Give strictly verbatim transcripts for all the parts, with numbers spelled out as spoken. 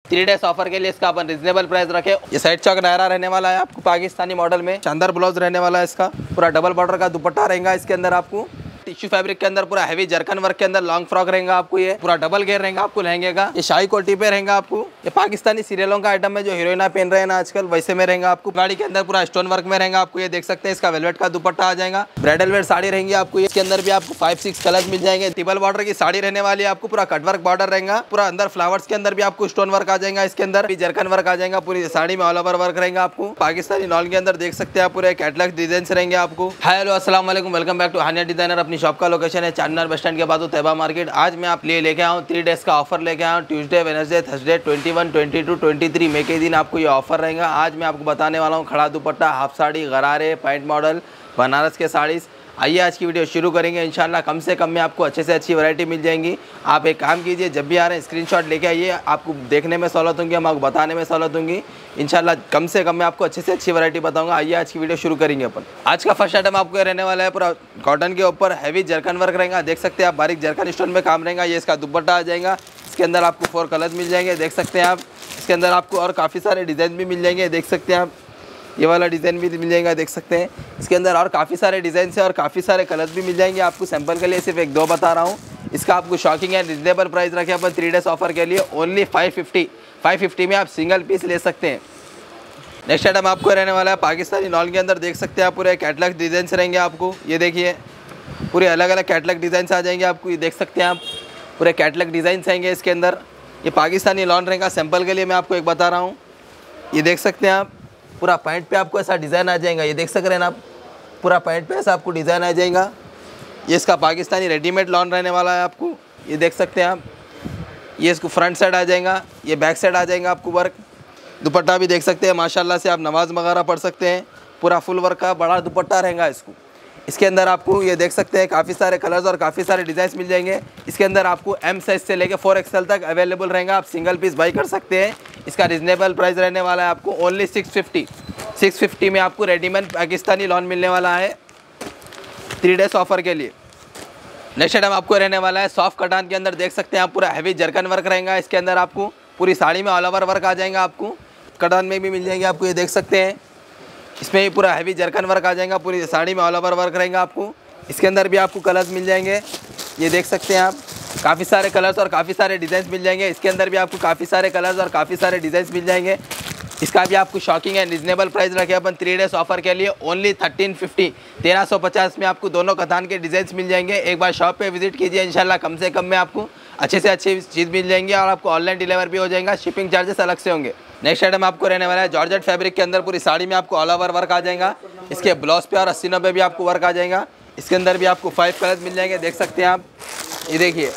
Three days offer के लिए इसका अपन रिजनेबल प्राइस रखे। ये साइड चौक नायरा रहने वाला है आपको पाकिस्तानी मॉडल में, शानदार ब्लाउज रहने वाला है इसका, पूरा डबल बॉर्डर का दुपट्टा रहेगा इसके अंदर आपको, टिश्यू फैब्रिक के अंदर पूरा हैवी जरकन वर्क के अंदर लॉन्ग फ्रॉक रहेगा आपको, ये पूरा डबल घेर रहेगा आपको लहंगे का, ये शाही कोटी पे रहेगा आपको। ये पाकिस्तानी सीरियलों का आइटम है जो हीरोइना पहन रहे हैं ना आजकल, वैसे में रहेगा आपको। गाड़ी के अंदर पूरा स्टोन वर्क में रहेगा आपको, ये देख सकते हैं। इसका वेलवेट का दुपट्टा आ जाएगा, ब्राइडल वेयर साड़ी रहेंगी आपको, इसके अंदर भी आपको फाइव सिक्स कलर मिल जाएंगे। टिबल बॉर्डर की साड़ी रहने वाली है आपको, पूरा कटवर्क बॉर्डर रहेगा, पूरा अंदर फ्लावर्स के अंदर भी आपको स्टोन वर्क आ जाएगा, इसके अंदर भी जरकन वर्क आ जाएगा, पूरी साड़ी में ऑल ओवर वर्क रहेगा आपको। पाकिस्तानी लॉन के अंदर देख सकते हैं आप, पूरे कैटलॉग डिजाइन रहेंगे आपको। हेलो अस्सलाम वालेकुम, welcome back to Haniya designer. अपनी शॉप का लोकेशन है चारमीनार बस स्टैंड के बाद तैयबा मार्केट। आज मैं आप लिए लेके आया हूँ थ्री डेज का ऑफर लेके आया हूँ, Tuesday Wednesday Thursday twenty one twenty two twenty three मई के दिन आपको ये ऑफर रहेगा। आज मैं आपको बताने वाला हूँ खड़ा दुपट्टा, हाफ साड़ी, गरारे, पैंट मॉडल, बनारस के साड़ीज़। आइए आज की वीडियो शुरू करेंगे। इंशाल्लाह कम से कम में आपको अच्छे से अच्छी वैरायटी मिल जाएंगी। आप एक काम कीजिए, जब भी आ रहे हैं स्क्रीनशॉट लेके आइए, आपको देखने में सहूलत होंगी, हम आपको बताने में सहूलत होंगी। इंशाल्लाह कम से कम में आपको अच्छे से अच्छी वैरायटी बताऊंगा। आइए आज की वीडियो शुरू करेंगे अपन। आज का फर्स्ट आइटम आपको रहने वाला है पूरा कॉटन के ऊपर हैवी जरकन वर्क रहेगा, देख सकते हैं आप, बारीक जरकन स्टोन में काम रहेगा। ये इसका दुपट्टा आ जाएगा, इसके अंदर आपको फोर कलर्स मिल जाएंगे, देख सकते हैं आप। इसके अंदर आपको और काफ़ी सारे डिज़ाइन भी मिल जाएंगे, देख सकते हैं आप। ये वाला डिज़ाइन भी मिल जाएगा, देख सकते हैं। इसके अंदर और काफ़ी सारे डिज़ाइन से और काफ़ी सारे कलर्स भी मिल जाएंगे आपको। सैंपल के लिए सिर्फ एक दो बता रहा हूँ। इसका आपको शॉकिंग है रिजनेबल प्राइस रखे अपन थ्री डेज ऑफर के लिए, only five fifty five fifty में आप सिंगल पीस ले सकते हैं। नेक्स्ट आइटम आपको रहने वाला है पाकिस्तानी लॉन के अंदर, देख सकते हैं आप, पूरे कैटलॉग डिज़ाइन रहेंगे आपको। ये देखिए पूरे अलग अलग कैटलॉग डिज़ाइन आ जाएंगे आपको, ये देख सकते हैं आप, पूरे कैटलॉग डिज़ाइन आएंगे इसके अंदर। ये पाकिस्तानी लॉन रहेगा, सैंपल के लिए मैं आपको एक बता रहा हूँ। ये देख सकते हैं आप, पूरा पैंट पे आपको ऐसा डिज़ाइन आ जाएगा, ये देख सक रहे हैं ना आप, पूरा पैंट पे ऐसा आपको डिज़ाइन आ जाएगा। ये इसका पाकिस्तानी रेडीमेड लॉन रहने वाला है आपको, ये देख सकते हैं आप। ये इसको फ्रंट साइड आ जाएगा, ये बैक साइड आ जाएगा आपको वर्क। दुपट्टा भी देख सकते हैं, माशाल्लाह से आप नमाज वगैरह पढ़ सकते हैं। पूरा फुल वर्क का बड़ा दुपट्टा रहेगा इसको। इसके अंदर आपको ये देख सकते हैं काफ़ी सारे कलर्स और काफ़ी सारे डिज़ाइन मिल जाएंगे। इसके अंदर आपको एम साइज से लेके फोर एक्सएल तक अवेलेबल रहेगा, आप सिंगल पीस बाई कर सकते हैं। इसका रिजनेबल प्राइस रहने वाला है आपको only six fifty six fifty में आपको रेडीमेड पाकिस्तानी लॉन मिलने वाला है थ्री डेज ऑफर के लिए। नेक्स्ट आइटम आपको रहने वाला है सॉफ्ट कटान के अंदर, देख सकते हैं आप, पूरा हैवी जरकन वर्क रहेगा। इसके अंदर आपको पूरी साड़ी में ऑल ओवर वर्क आ जाएगा, आपको कटान में भी मिल जाएंगे आपको, ये देख सकते हैं। इसमें भी पूरा हैवी जरकन वर्क आ जाएगा, पूरी साड़ी में ऑल ओवर वर्क रहेगा आपको। इसके अंदर भी आपको कलर्स मिल जाएंगे, ये देख सकते हैं आप, काफ़ी सारे कलर्स और काफ़ी सारे डिज़ाइन मिल जाएंगे। इसके अंदर भी आपको काफ़ी सारे कलर्स और काफ़ी सारे डिज़ाइन मिल जाएंगे। इसका भी आपको शॉकिंग है रिजनेबल प्राइस रखे अपन थ्री डेज ऑफर के लिए, ओनली थर्टीन फिफ्टी तेरह सौ पचास में आपको दोनों कतान के डिज़ाइन मिल जाएंगे। एक बार शॉप पे विजिट कीजिए, इंशाल्लाह कम से कम में आपको अच्छे से अच्छी चीज़ मिल जाएंगी और आपको ऑनलाइन डिलीवर भी हो जाएगा, शिपिंग चार्जेस अलग से होंगे। नेक्स्ट आइटम आपको रहने वाला है जॉर्जेट फैब्रिक के अंदर, पूरी साड़ी में आपको ऑल ओवर वर्क आ जाएगा। इसके ब्लाउज पे और अस्सीनों पे भी आपको वर्क आ जाएगा। इसके अंदर भी आपको फाइव कलर्स मिल जाएंगे, देख सकते हैं आप। ये देखिए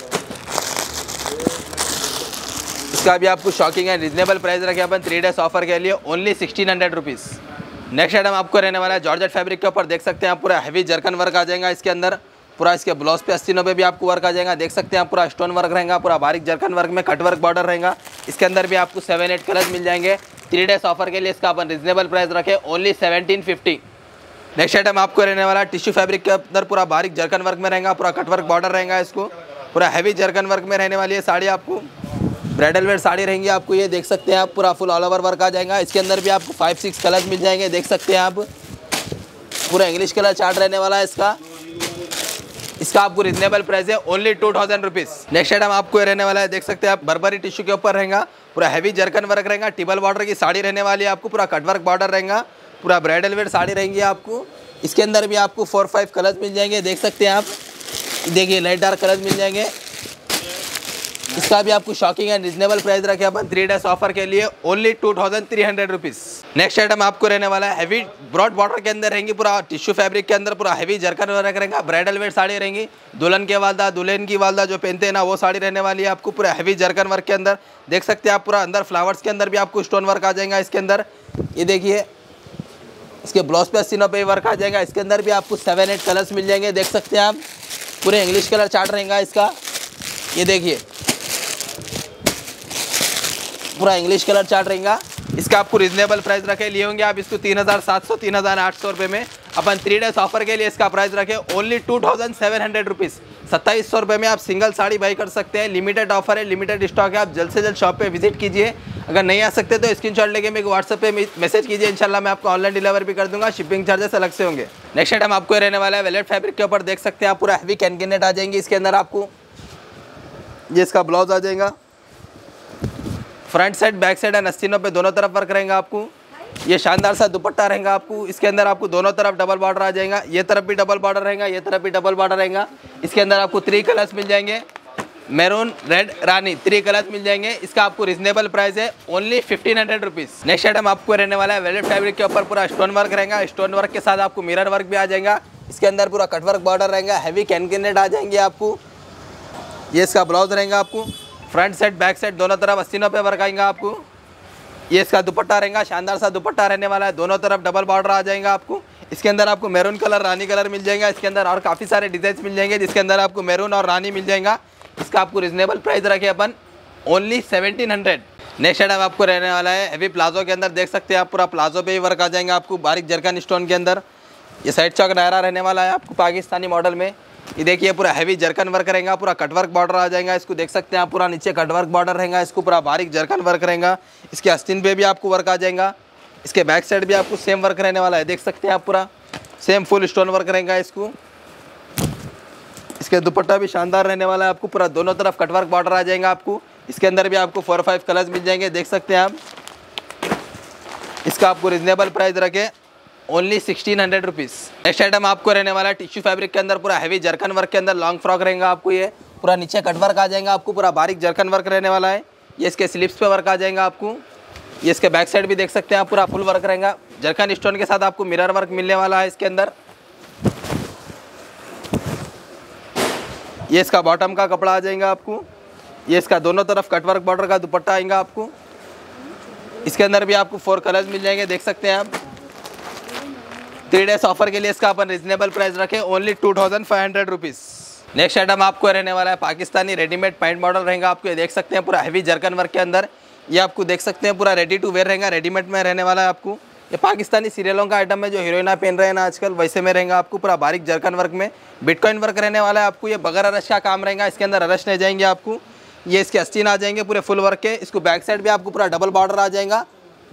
इसका भी आपको शॉकिंग है रिजनेबल प्राइस रखे अपन थ्री डेज ऑफर के लिए, only sixteen hundred rupees. Next item आपको रहने वाला है जॉर्जेट फैब्रिक के ऊपर, देख सकते हैं आप, पूरा हैवी जरकन वर्क आ जाएगा इसके अंदर। पूरा इसके ब्लाउज पे अस्सीनों पे भी आपको वर्क आ जाएगा, देख सकते हैं आप, पूरा स्टोन वर्क रहेगा, पूरा बारीक जरकन वर्क में कट वर्क बॉर्डर रहेगा। इसके अंदर भी आपको सेवन एट कलर्स मिल जाएंगे थ्री डेज ऑफर के लिए। इसका अपन रिजनेबल प्राइस रखे only seventeen fifty. Next item आपको रहने वाला है टिश्यू फैब्रिक के अंदर, पूरा बारीक जरकन वर्क में रहेगा, पूरा कट वर्क बॉर्डर रहेगा इसको, पूरा हैवी जरकन वर्क में रहने वाली है साड़ी आपको। ब्राइडल वेयर साड़ी रहेंगी आपको, ये देख सकते हैं आप, पूरा फुल ऑल ओवर वर्क आ जाएगा। इसके अंदर भी आपको फाइव सिक्स कलर्स मिल जाएंगे, देख सकते हैं आप। पूरा इंग्लिश कलर चार्ट रहने वाला है इसका। इसका आपको रिजनेबल प्राइस है only two thousand rupees. Next item आपको रहने वाला है, देख सकते हैं आप, बर्बरी टिश्यू के ऊपर रहेगा, पूरा हैवी जरकन वर्क रहेगा, टिबल बॉर्डर की साड़ी रहने वाली है आपको, पूरा कट वर्क बॉर्डर रहेगा, पूरा ब्राइडल वेयर साड़ी रहेंगी आपको। इसके अंदर भी आपको फोर फाइव कलर्स मिल जाएंगे, देख सकते हैं आप। देखिए लाइट डार्क कलर्स मिल जाएंगे। इसका भी आपको शॉकिंग एंड रिजनेबल प्राइस रखे अपन थ्री डेज ऑफर के लिए, only two thousand three hundred rupees. Next item आपको रहने वाला है हैवी ब्रॉड बॉर्डर के अंदर रहेंगी, पूरा टिश्यू फैब्रिक के अंदर, पूरा हैवी जरकन वर्क रहेगा, ब्राइडल वेयर साड़ी रहेंगी। दुल्हन के वालदा, दुल्हन की वालदा जो पहनते हैं ना, वो साड़ी रहने वाली है आपको, पूरा हैवी जरकन वर्क के अंदर, देख सकते हैं आप। पूरा अंदर फ्लावर्स के अंदर भी आपको स्टोन वर्क आ जाएगा इसके अंदर, ये देखिए। इसके ब्लाउज पे अस्सीनों पे वर्क आ जाएगा। इसके अंदर भी आपको सेवन एट कलर्स मिल जाएंगे, देख सकते हैं आप। पूरे इंग्लिश कलर चार्ट रहेगा इसका, ये देखिए, पूरा इंग्लिश कलर चार्ट रहेगा। इसका आपको रिजनेबल प्राइस रखे, लिए होंगे आप इसको तीन हज़ार सात सौ तीन हज़ार आठ सौ रुपये में। अपन थ्री डेज ऑफर के लिए इसका प्राइस रखे only two thousand seven hundred rupees. सत्ताईस सौ रुपये में आप सिंगल साड़ी बाई कर सकते हैं। लिमिटेड ऑफर है, लिमिटेड स्टॉक है, आप जल्द से जल्द शॉप पे विजिट कीजिए। अगर नहीं आ सकते तो स्क्रीनशॉट लेके मेरे को व्हाट्सएप पे मैसेज कीजिए, इंशाल्लाह मैं आपको ऑनलाइन डिलीवर भी कर दूंगा, शिपिंग चार्जेस अलग से होंगे। नेक्स्ट आइटम आपको रहने वाला है वेलवेट फैब्रिक के ऊपर, देख सकते हैं आप पूरा हैवी कैनकेनेट आ जाएंगे इसके अंदर। आपको ये इसका ब्लाउज आ जाएगा, front side back side and आस्तीनों पे दोनों तरफ वर्क रहेगा। आपको ये शानदार सा दुपट्टा रहेगा आपको, इसके अंदर आपको दोनों तरफ डबल बॉर्डर आ जाएगा, ये तरफ भी डबल बॉर्डर रहेगा, ये तरफ भी डबल बॉर्डर रहेगा। इसके अंदर आपको थ्री कलर्स मिल जाएंगे, मैरून, रेड, रानी, थ्री कलर्स मिल जाएंगे। इसका आपको रिजनेबल प्राइस है only fifteen hundred rupees. Next item आपको रहने वाला है वेलवेट फैब्रिक के ऊपर पूरा स्टोन वर्क रहेगा, स्टोन वर्क के साथ आपको मिरर वर्क भी आ जाएगा। इसके अंदर पूरा कटवर्क बॉर्डर रहेगा, हैवी कैनकेनेट आ जाएंगे आपको। ये इसका ब्लाउज रहेगा आपको, फ्रंट साइड बैक साइड दोनों तरफ आस्तीनों पे वर्क आएगा आपको। ये इसका दुपट्टा रहेगा, शानदार सा दुपट्टा रहने वाला है, दोनों तरफ डबल बॉर्डर आ जाएगा आपको। इसके अंदर आपको मैरून कलर, रानी कलर मिल जाएगा। इसके अंदर और काफ़ी सारे डिजाइन मिल जाएंगे, जिसके अंदर आपको मैरून और रानी मिल जाएगा। इसका आपको रिजनेबल प्राइस रखे अपन only seventeen hundred. Next item आपको रहने वाला है हैवी प्लाजो के अंदर, देख सकते हैं आप पूरा प्लाजो पे ही वर्क आ जाएगा आपको, बारीक जरकन स्टोन के अंदर। ये साइड चौक दायरा रहने वाला है आपको पाकिस्तानी मॉडल में। ये देखिए पूरा हैवी जरकन वर्क रहेगा, पूरा कटवर्क बॉर्डर आ जाएगा। इसको देख सकते हैं आप, पूरा नीचे कटवर्क बॉर्डर रहेगा, इसको पूरा बारीक जरकन वर्क रहेगा। इसके आस्तीन पे भी आपको वर्क आ जाएगा, इसके बैक साइड भी आपको सेम वर्क रहने वाला है, देख सकते हैं आप पूरा सेम फुल स्टोन वर्क रहेगा इसको। इसके दुपट्टा भी शानदार रहने वाला है आपको, पूरा दोनों तरफ कटवर्क बॉर्डर आ जाएगा आपको। इसके अंदर भी आपको फोर फाइव कलर्स मिल जाएंगे, देख सकते हैं आप। इसका आपको रिजनेबल प्राइस रखे only sixteen hundred rupees. Next item आपको रहने वाला है टिश्यू फैब्रिक के अंदर, पूरा हैवी जरकन वर्क के अंदर लॉन्ग फ्रॉक रहेगा आपको। ये पूरा नीचे कटवर्क आ जाएगा आपको, पूरा बारीक जरकन वर्क रहने वाला है। ये इसके स्लीव्स पे वर्क आ जाएगा आपको। ये इसके बैक साइड भी देख सकते हैं आप, पूरा फुल वर्क रहेगा, जरकन स्टोन के साथ आपको मिरर वर्क मिलने वाला है इसके अंदर। ये इसका बॉटम का कपड़ा आ जाएगा आपको। ये इसका दोनों तरफ कटवर्क बॉर्डर का दुपट्टा आएगा आपको। इसके अंदर भी आपको फोर कलर्स मिल जाएंगे, देख सकते हैं आप। थ्री डेज ऑफर के लिए इसका अपन रिजनेबल प्राइस रखे only two thousand five hundred rupees. Next item आपको रहने वाला है पाकिस्तानी रेडीमेड पैंट मॉडल रहेगा आपको। ये देख सकते हैं पूरा हैवी जरकन वर्क के अंदर। ये आपको देख सकते हैं पूरा रेडी टू वेयर रहेगा, रेडीमेड में रहने वाला है आपको। ये पाकिस्तानी सीरियलों का आइटम है, जो हीरोइना पहन रहे हैं ना आजकल, वैसे में रहेगा आपको। पूरा बारीक जरकन वर्क में बिटकॉइन वर्क रहने वाला है आपको। ये बगैर अरश का काम रहेगा, इसके अंदर अरश नहीं जाएंगे आपको। ये इसके अस्तीन आ जाएंगे पूरे फुल वर्क के। इसको बैक साइड भी आपको पूरा डबल बॉर्डर आ जाएगा।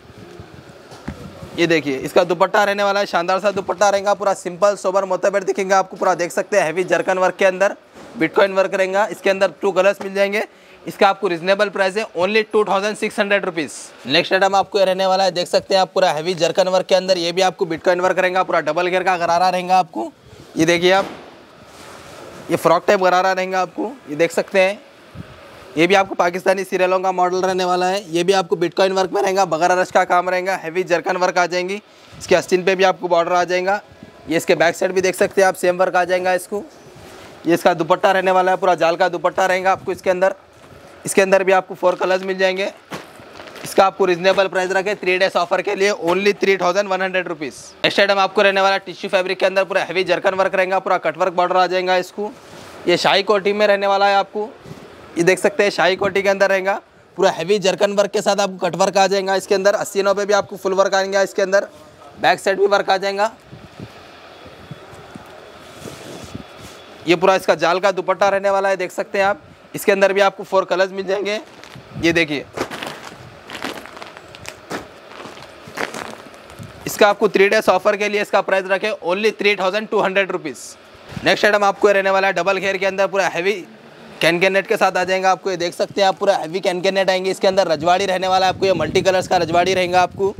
ये देखिए इसका दुपट्टा रहने वाला है, शानदार सा दुपट्टा रहेगा, पूरा सिंपल सोबर मोतबर दिखेंगे आपको। पूरा देख सकते हैं हैवी जरकन वर्क के अंदर बिटकॉइन वर्क रहेगा। इसके अंदर टू कलर्स मिल जाएंगे। इसका आपको रिजनेबल प्राइस है only two thousand six hundred rupees. Next item आपको रहने वाला है, देख सकते हैं आप पूरा हैवी जरकन वर्क के अंदर। ये भी आपको बिटकॉइन वर्क रहेगा, पूरा डबल घेर का गरारा रहेगा आपको। ये देखिए आप, ये फ्रॉक टाइप गरारा रहेगा आपको, ये देख सकते हैं। ये भी आपको पाकिस्तानी सीरियलों का मॉडल रहने वाला है। ये भी आपको बिटकॉइन वर्क में रहेगा, बगैर अरश का काम रहेगा, हैवी जरकन वर्क आ जाएंगी। इसके आस्तीन पे भी आपको बॉर्डर आ जाएगा। ये इसके बैक साइड भी देख सकते हैं आप, सेम वर्क आ जाएगा इसको। ये इसका दुपट्टा रहने वाला है, पूरा जाल का दुपट्टा रहेगा आपको इसके अंदर। इसके अंदर भी आपको फोर कलर्स मिल जाएंगे। इसका आपको रिजनेबल प्राइस रखे थ्री डेज ऑफर के लिए only three thousand one hundred rupees. Next item आपको रहने वाला टिश्यू फैब्रिक के अंदर, पूरा हैवी जरकन वर्क रहेगा, पूरा कटवर्क बॉर्डर आ जाएगा इसको। ये शाही कोटी में रहने वाला है आपको। ये देख सकते हैं शाही कोटी के अंदर रहेगा, पूरा हैवी जरकन वर्क के साथ आपको कटवर्क आ जाएगा। इसके अंदर अस्सीनों पे भी आपको फुल वर्क आएंगे, इसके अंदर बैक साइड भी वर्क आ जाएगा। ये पूरा इसका जाल का दुपट्टा रहने वाला है, देख सकते हैं आप। इसके अंदर भी आपको फोर कलर्स मिल जाएंगे। ये देखिए इसका आपको थ्री डेज ऑफर के लिए इसका प्राइस रखे only three thousand two hundred rupees. Next item आपको रहने वाला है डबल घेर के अंदर, पूरा हैवी कैन नेट के साथ आ जाएगा आपको। ये देख सकते हैं आप, पूरा हैवी कैन नेट आएंगे। इसके अंदर रजवाड़ी रहने वाला है आपको, ये मल्टी कलर्स का रजवाड़ी रहेगा आपको।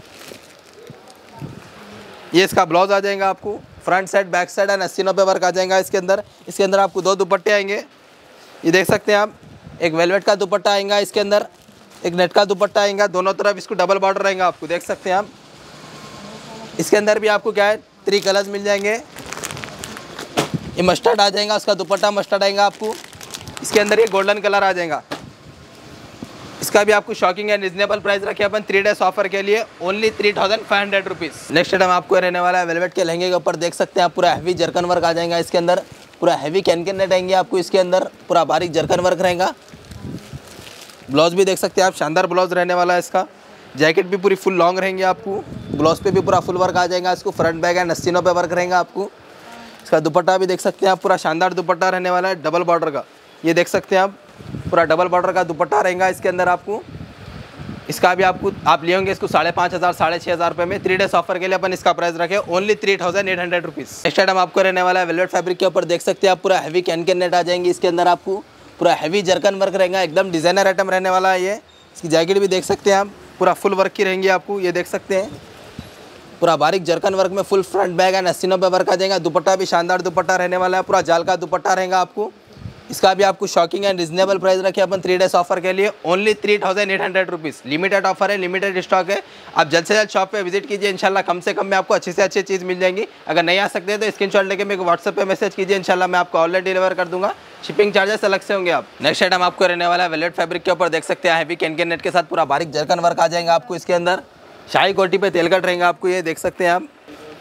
ये इसका ब्लाउज आ जाएगा आपको, front side back side and अस्सीनों पे वर्क आ जाएगा इसके अंदर। इसके अंदर आपको दो दुपट्टे आएंगे, ये देख सकते हैं आप। एक वेलवेट का दुपट्टा आएगा इसके अंदर, एक नेट का दुपट्टा आएगा, दोनों तरफ इसको डबल बॉर्डर रहेगा आपको, देख सकते हैं आप। इसके अंदर भी आपको क्या है, थ्री कलर्स मिल जाएंगे। ये मस्टर्ड आ जाएगा, उसका दुपट्टा मस्टर्ड आएगा आपको। इसके अंदर ये गोल्डन कलर आ जाएगा। इसका भी आपको शॉकिंग एंड रिजनेबल प्राइस रखे अपन थ्री डेज ऑफर के लिए only three thousand five hundred rupees. Next item आपको रहने वाला है वेलवेट के लहंगे के ऊपर, देख सकते हैं आप, पूरा हैवी जरकन वर्क आ जाएगा इसके अंदर। पूरा हैवी कैन कैन नेट आएंगे आपको इसके अंदर, पूरा बारीक जरकन वर्क रहेगा। ब्लाउज भी देख सकते हैं आप, शानदार ब्लाउज रहने वाला है इसका। जैकेट भी पूरी फुल लॉन्ग रहेंगे आपको। ब्लाउज पे भी पूरा फुल वर्क आ जाएगा इसको, फ्रंट बैक एंड अस्तीनों पे वर्क रहेगा आपको। इसका दुपट्टा भी देख सकते हैं आप, पूरा शानदार दुपट्टा रहने वाला है डबल बॉर्डर का। ये देख सकते हैं आप, पूरा डबल बॉर्डर का दुपट्टा रहेगा इसके अंदर आपको। इसका भी आपको आप ले होंगे इसको साढ़े पाँच हज़ार साढ़े छः हज़ार रुपये में। थ्री डेज ऑफर के लिए अपन इसका प्राइस रखे only three thousand eight hundred rupees. Next item आपको रहने वाला है वेलवेट फैब्रिक के ऊपर, देख सकते हैं आप, पूरा हैवी कैन कैन नेट आ जाएंगी इसके अंदर आपको। पूरा हैवी जर्कन वर्क रहेगा, एकदम डिज़ाइनर आइटम रहने वाला है ये। इसकी जैकेट भी देख सकते हैं आप, पूरा फुल वर्क की रहेंगी आपको। ये देख सकते हैं पूरा बारीक जर्कन वर्क में फुल फ्रंट बैग एंड अस्सीनों पे वर्क आ जाएगा। दुपट्टा भी शानदार दुपट्टा रहने वाला है, पूरा जाल का दुपट्टा रहेगा आपको। इसका भी आपको शॉकिंग एंड रिजनेबल प्राइस रखे अपन थ्री डेज ऑफर के लिए only three thousand eight hundred rupees. Limited offer है, लिमिटेड स्टॉक है। आप जल्द से जल्द शॉप पे विजिट कीजिए, इंशाल्लाह कम से कम में आपको अच्छी से अच्छी चीज़ मिल जाएंगी। अगर नहीं आ सकते तो स्क्रीनशॉट लेके मेरे को व्हाट्सएप पे मैसेज कीजिए, इंशाल्लाह मैं आपको ऑनलाइन डिलीवर कर दूंगा। शिपिंग चार्जेस अलग से होंगे आप। नेक्स्ट आइटम आपको रहने वाला है वेलवेट फैब्रिक के ऊपर, देख सकते हैं हैवी कैन कैन नेट के साथ पूरा बारीक जर्कन वर्क आ जाएगा आपको इसके अंदर। शाही कोटी पे तेल कट रहेंगे आपको, ये देख सकते हैं आप,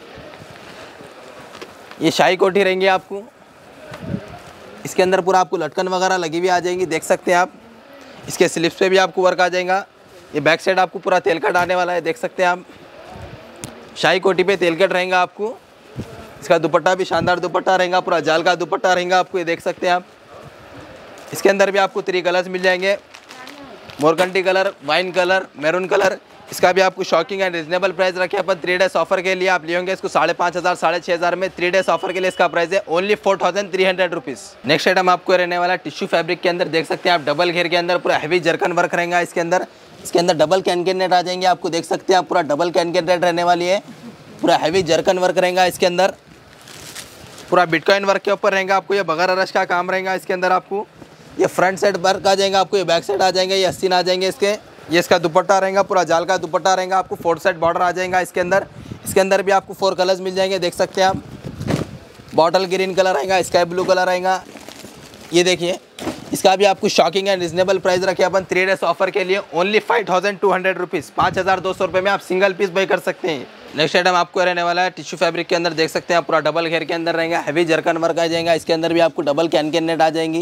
ये शाही कोटी रहेंगी आपको। इसके अंदर पूरा आपको लटकन वगैरह लगी हुई आ जाएंगी, देख सकते हैं आप। इसके स्लिप्स पे भी आपको वर्क आ जाएगा। ये बैक साइड आपको पूरा तेल कट आने वाला है, देख सकते हैं आप। शाही कोटी पे तेल कट रहेगा आपको। इसका दुपट्टा भी शानदार दुपट्टा रहेगा, पूरा जाल का दुपट्टा रहेगा आपको, ये देख सकते हैं आप। इसके अंदर भी आपको थ्री कलर्स मिल जाएंगे, मोरकंटी colour, wine colour, maroon colour. इसका भी आपको शॉकिंग एंड रिजनेबल प्राइस रखे अपन थ्री डेज ऑफर के लिए। आप लेंगे इसको साढ़े पाँच हज़ार साढ़े छः हज़ार में। थ्री डेज ऑफर के लिए इसका प्राइस है only four thousand three hundred rupees. Next item आपको रहने वाला टिश्यू फैब्रिक के अंदर, देख सकते हैं आप, डबल घेर के अंदर पूरा हैवी जर्कन वर्क रहेगा इसके अंदर। इसके अंदर डबल कैन कैन नेट आ जाएंगे आपको, देख सकते हैं आप, पूरा डबल कैन कैन नेट रहने वाली है। पूरा हैवी जर्कन वर्क रहेगा इसके अंदर, पूरा बिटकॉइन वर्क के ऊपर रहेगा आपको। ये बगैर रश का काम रहेगा इसके अंदर आपको। ये फ्रंट साइड वर्क आ जाएगा आपको, ये बैक साइड आ जाएंगे, ये अस्सीन आ जाएंगे इसके। ये इसका दुपट्टा रहेगा, पूरा जाल का दुपट्टा रहेगा आपको। फोर साइड बॉर्डर आ जाएगा इसके अंदर। इसके अंदर भी आपको फोर कलर्स मिल जाएंगे, देख सकते हैं आप। बॉटल ग्रीन कलर आएगा, स्काई ब्लू कलर आएगा। ये देखिए, इसका भी आपको शॉकिंग एंड रिजनेबल प्राइस रखे अपन थ्री डेज ऑफर के लिए only five thousand two hundred rupees. पाँच हज़ार दो सौ रुपये में आप सिंगल पीस बाई कर सकते हैं। नेक्स्ट आइटम आपको रहने वाला है टिश्यू फैब्रिक के अंदर, देख सकते हैं आप, पूरा डबल घेर के अंदर रहेगा, हैवी जर्कन वर्क आ जाएगा। इसके अंदर भी आपको डबल कैन कैन नेट आ जाएंगी।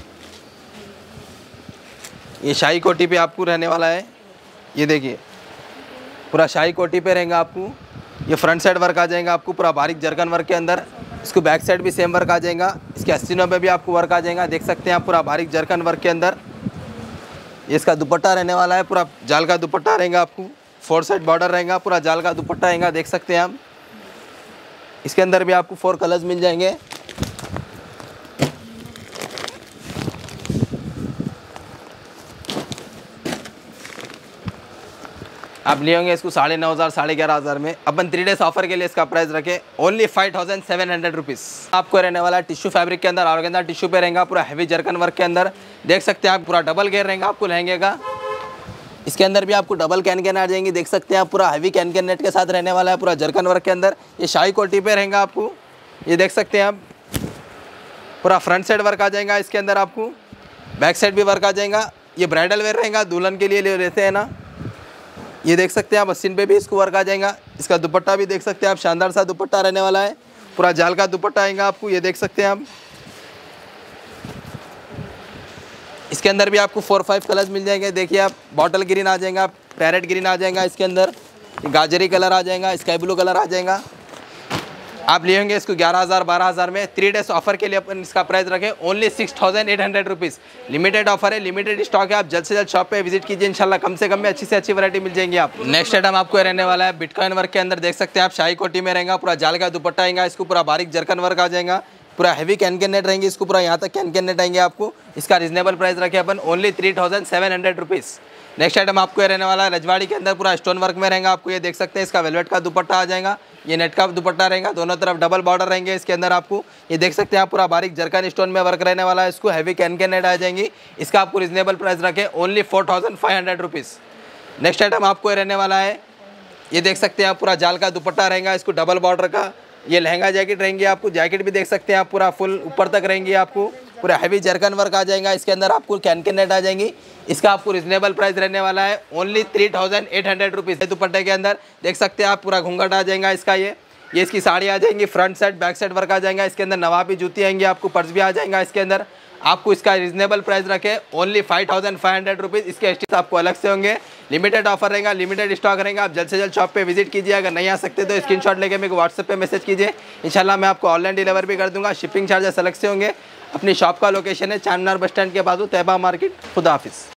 ये शाही कोटी पे आपको रहने वाला है, ये देखिए, पूरा शाही कोटी पे रहेगा आपको। ये फ्रंट साइड वर्क आ जाएगा आपको, पूरा बारीक जर्कन वर्क के अंदर। इसको बैक साइड भी सेम वर्क आ जाएगा। इसके अस्सीनों पे भी आपको वर्क आ जाएगा, देख सकते हैं आप, पूरा बारीक जर्कन वर्क के अंदर। ये इसका दुपट्टा रहने वाला है, पूरा जाल का दुपट्टा रहेगा आपको। फोर साइड बॉर्डर रहेगा, पूरा जाल का दुपट्टा रहेगा, देख सकते हैं आप। इसके अंदर भी आपको फोर कलर्स मिल जाएंगे। आप लिए होंगे इसको साढ़े नौ हज़ार साढ़े ग्यारह हज़ार में। अपन थ्री डेज ऑफर के लिए इसका प्राइस रखे only five thousand seven hundred rupees. आपको रहने वाला टिश्यू फैब्रिक के अंदर, ऑर्गेन्जा टिश्यू पे रहेगा, पूरा हैवी जर्कन वर्क के अंदर। देख सकते हैं आप, पूरा डबल घेर रहेगा आपको लहंगे का। इसके अंदर भी आपको डबल कैन कैन आ जाएंगी, देख सकते हैं आप, पूरा हैवी कैन कैन नेट के साथ रहने वाला है, पूरा जर्कन वर्क के अंदर। ये शाही कोटी पे रहेगा आपको, ये देख सकते हैं आप। पूरा फ्रंट साइड वर्क आ जाएगा इसके अंदर आपको, बैक साइड भी वर्क आ जाएगा। ये ब्राइडल वेयर रहेगा, दुल्हन के लिए ले लेते हैं ना। ये देख सकते हैं आप, अस्सीन पे भी इसको वर्क आ जाएगा। इसका दुपट्टा भी देख सकते हैं आप, शानदार सा दुपट्टा रहने वाला है, पूरा जाल का दुपट्टा आएगा आपको, ये देख सकते हैं आप। इसके अंदर भी आपको फोर फाइव कलर्स मिल जाएंगे, देखिए आप, बॉटल ग्रीन आ जाएगा, पैरेट ग्रीन आ जाएगा इसके अंदर, गाजरी कलर आ जाएगा, स्काई ब्लू कलर आ जाएगा। आप लेंगे इसको ग्यारह हज़ार बारह हज़ार में। थ्री डेज ऑफर के लिए अपन इसका प्राइस रखें only six thousand eight hundred rupees. Limited offer है, लिमिटेड स्टॉक है। आप जल्द से जल्द शॉप पे विजिट कीजिए, इंशाल्लाह कम से कम में अच्छी से अच्छी वैरायटी मिल जाएंगी आप। नेक्स्ट आइटम आपको रहने वाला है बिटकॉइन वर्क के अंदर, देख सकते हैं आप, शाही कोटी में रहेगा, पूरा जाल का दुपट्टा आएगा। इसको पूरा बारीक जर्कन वर्क आ जाएगा, पूरा हैवी कैन कैन नेट रहेंगे, इसको पूरा यहाँ तक कैन कैन नेट आएंगे आपको। इसका रिजनेबल प्राइस रखे अपन only three thousand seven hundred rupees. Next item आपको ये रहने वाला है रजवाड़ी के अंदर, पूरा स्टोन वर्क में रहेगा आपको। ये देख सकते हैं, इसका वेलवेट का दुपट्टा आ जाएगा, ये नेट का दुपट्टा रहेगा, दोनों तरफ डबल बॉर्डर रहेंगे इसके अंदर आपको। ये देख सकते हैं आप, पूरा बारीक जरकन स्टोन में वर्क रहने वाला है, इसको हैवी कैन कैन नेट आ जाएंगी। इसका आपको रिजनेबल प्राइस रखे only four thousand five hundred rupees. Next item आपको ये रहने वाला है, ये देख सकते हैं आप, पूरा जाल का दुपट्टा रहेगा, इसको डबल बॉर्डर का। ये लहंगा जैकेट रहेंगी आपको, जैकेट भी देख सकते हैं आप, पूरा फुल ऊपर तक रहेंगी आपको, पूरा हैवी जरकन वर्क आ जाएगा। इसके अंदर आपको कैन कैन नेट आ जाएंगी। इसका आपको रिजनेबल प्राइस रहने वाला है only three thousand eight hundred rupees. दुपट्टे के अंदर देख सकते हैं आप, पूरा घूंघट आ जाएगा इसका। ये ये इसकी साड़ी आ जाएंगी, front side back side work आ जाएगा। इसके अंदर नवाबी जूती आएंगी आपको, पर्स भी आ जाएगा इसके अंदर। आपको इसका रिजनेबल प्राइस रखे only five thousand five hundred rupees. इसके स्टिच आपको अलग से होंगे। लिमिटेड ऑफर रहेगा, लिमिटेड स्टॉक रहेगा। आप जल्द से जल्द शॉप पे विजिट कीजिए। अगर नहीं आ सकते तो स्क्रीनशॉट लेके मेरे को व्हाट्सएप पे मैसेज कीजिए, इंशाल्लाह मैं आपको ऑनलाइन डिलीवर भी कर दूंगा। शिपिंग चार्जेस अलग से होंगे। अपनी शॉप का लोकेशन है चार मीनार बस स्टैंड के बाजू, तैयबा मार्केट। खुदा हाफिज़।